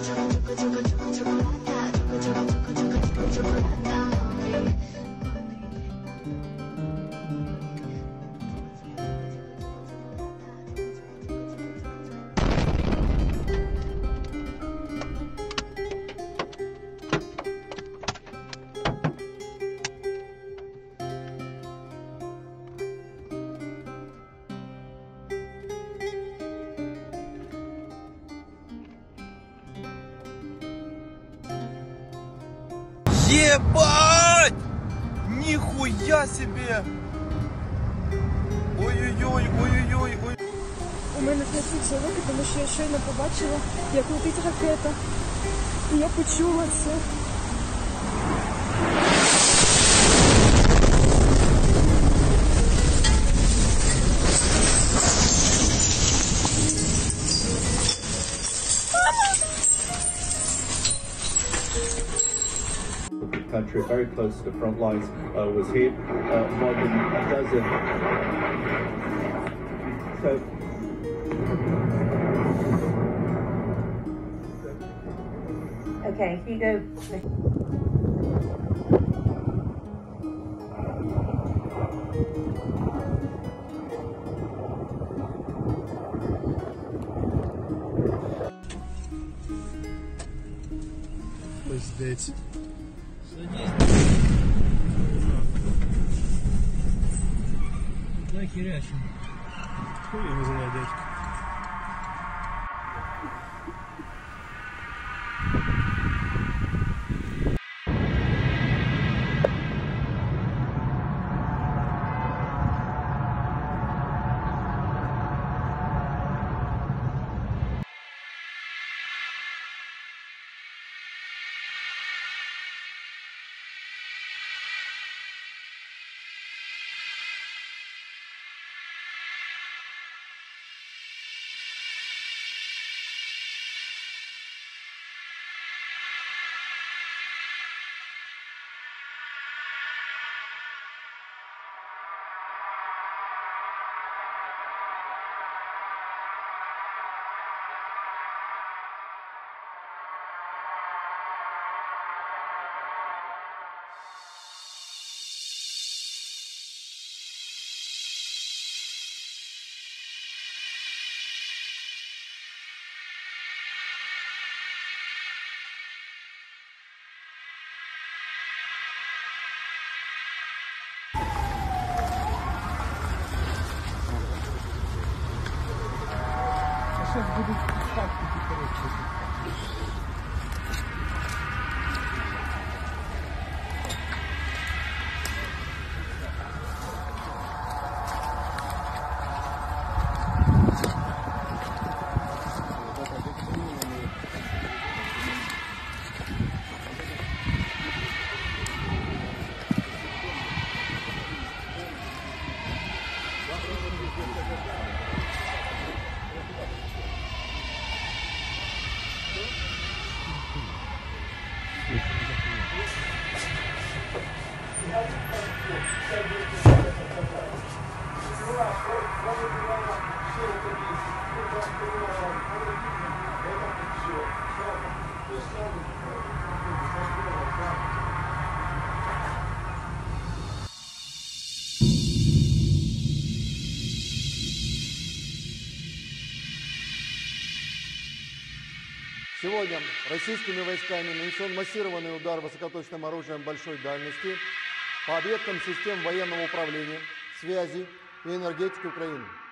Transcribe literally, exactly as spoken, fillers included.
Ебать! Нихуя себе! Ой-ой-ой, ой-ой-ой, ой. У мене трясуться руки, тому що я щойно побачила, як летить ракета. І я почула це. Country very close to the front lines uh, was hit. Uh, more than a dozen. So. Okay, Hugo. Пиздец. Дай херячим. Хуй его знает, дядька. Сейчас будут ставки, короче. Сегодня российскими войсками нанесен массированный удар высокоточным оружием большой дальности по объектам систем военного управления, связи и энергетики Украины.